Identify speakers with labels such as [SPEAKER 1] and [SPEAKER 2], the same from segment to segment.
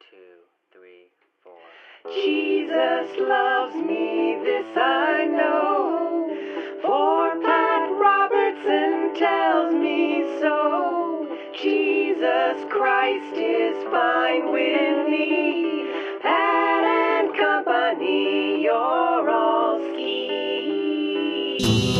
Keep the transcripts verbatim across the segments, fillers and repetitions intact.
[SPEAKER 1] two, three, four.
[SPEAKER 2] Jesus loves me, this I know, for Pat Robertson tells me so. Jesus Christ is fine with me. Pat and company, you're all skis.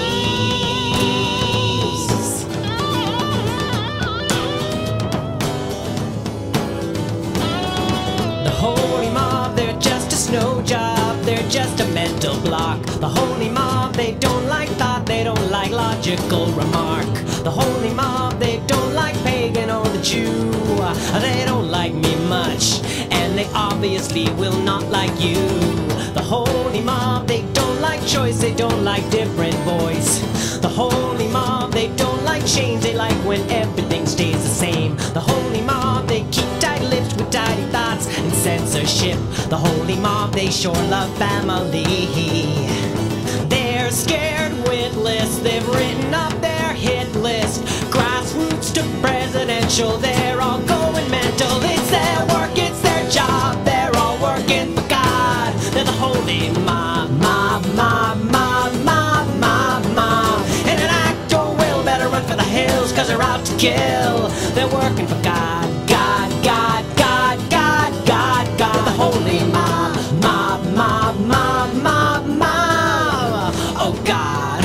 [SPEAKER 3] Holy mob, they're just a snow job, they're just a mental block. The holy mob, they don't like thought, they don't like logical remark. The holy mob, they don't like pagan or the Jew, they don't like me much, and they obviously will not like you. The holy mob, they don't like choice, they don't like different voice. The holy mob, they don't like change, they like when everything stays the same. The holy mob, they keep tight-lipped with tidy thoughts and censorship. The holy mob, they sure love family. They're scared witless, they've written up their hit list. Grassroots to presidential, they're all going mental. It's their work, it's their job, they're all working for God. They're the holy mob, mob, mob, mob, mob, mob, mob. And an actor will better run for the hills, cause they're out to kill. They're working for God, God, God, God, God, God, God. The holy mob, mob, mob, mob, mob, mob. Oh God.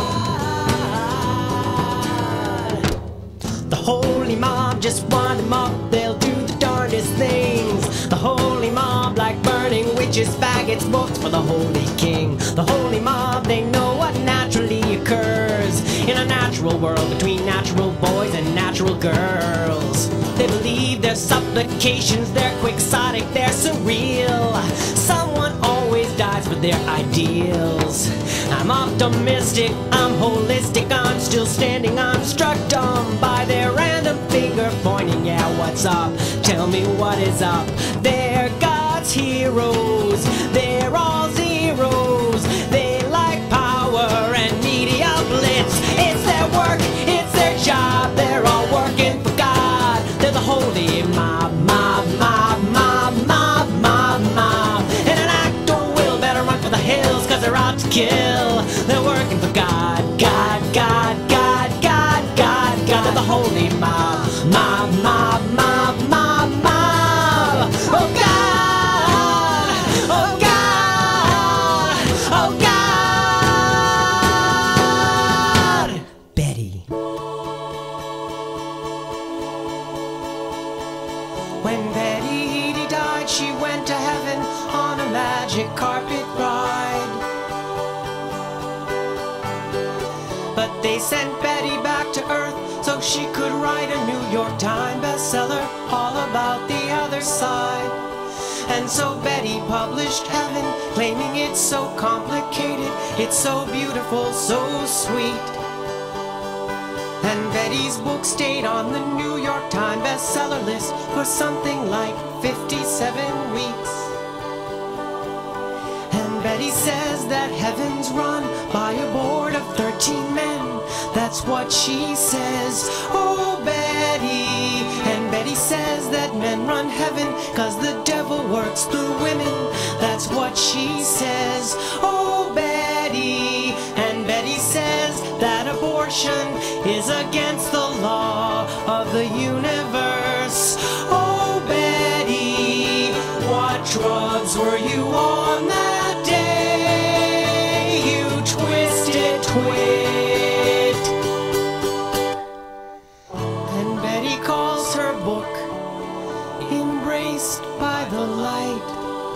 [SPEAKER 3] The holy mob just wind them up, they'll do the darndest things. The holy mob like burning witches, faggots, books for the holy king. The holy mob, they know what naturally occurs in a natural world between natural boys and natural girls. They believe their supplications, they're quixotic, they're surreal. Someone always dies for their ideals. I'm optimistic, I'm holistic, I'm still standing, I'm struck dumb by their random finger pointing. Yeah, what's up? Tell me what is up. They're God's heroes, they're all zeros. They like power and media blitz. It's their work, it's their job, they're all working for God. They're the holy mob, mob, mob, mob, mob, mob, mob. And an actor will better run for the hills, cause they're out to kill. They're working for God, God, God, God, God, God, God. They're the holy mob, mob, mob, mob, mob, mob. Oh God, oh God, oh God. Betty. When Betty Eadie died, she went to heaven on a magic carpet ride. But they sent Betty back to Earth so she could write a New York Times bestseller all about the other side. And so Betty published Heaven, claiming it's so complicated, it's so beautiful, so sweet. And Betty's book stayed on the New York Times bestseller list for something like fifty-seven weeks. And Betty says that heaven's run by a board of thirteen men. That's what she says, oh Betty. And Betty says that men run heaven cause the devil works through women. That's what she says, oh Betty. And Betty says that abortion is against the law of the universe. Oh Betty, what drugs were you on that day? You twisted twit. And Betty calls her book Embraced by the Light.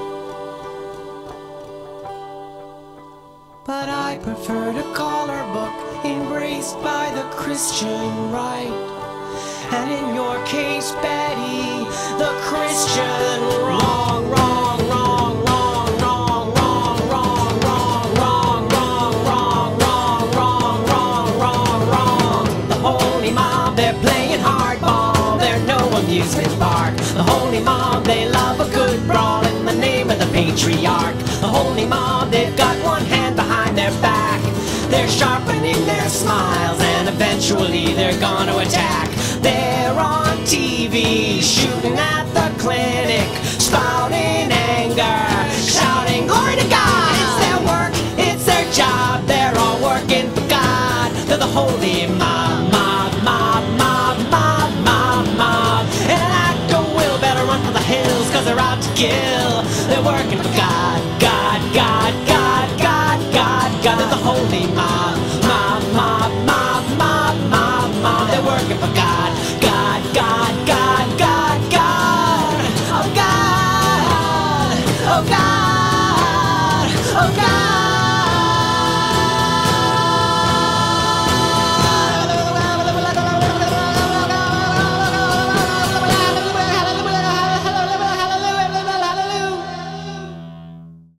[SPEAKER 3] But I prefer to call her book Embraced by the Christian Right. And in your case, Betty, the Christian wrong, wrong, wrong, wrong, wrong, wrong, wrong, wrong, wrong, wrong, wrong, wrong, wrong, wrong, wrong, wrong. The holy mob, they're playing hardball, they're no amusement park. The holy mob, they love a good brawl in the name of the patriarch. The holy mob, they've got one hand behind their back. They're sharpening their smiles and eventually they're gonna attack. They're on T V shooting at the clinic. finger, shouting glory to God. It's their work, it's their job, they're all working for God. They're the holy mob, mob, mob, mob, mob, mob, mob. And an actor will better run for the hills, cause they're out to kill. They're working